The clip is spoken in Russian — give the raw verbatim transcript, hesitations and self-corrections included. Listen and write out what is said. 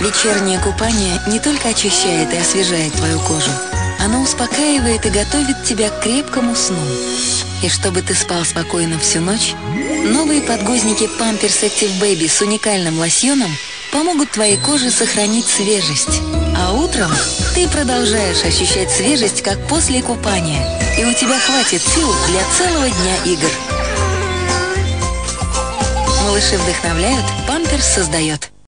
Вечернее купание не только очищает и освежает твою кожу, оно успокаивает и готовит тебя к крепкому сну. И чтобы ты спал спокойно всю ночь, новые подгузники Pampers Active Baby с уникальным лосьоном помогут твоей коже сохранить свежесть. А утром ты продолжаешь ощущать свежесть, как после купания. И у тебя хватит сил для целого дня игр. Малыши вдохновляют, Pampers создает.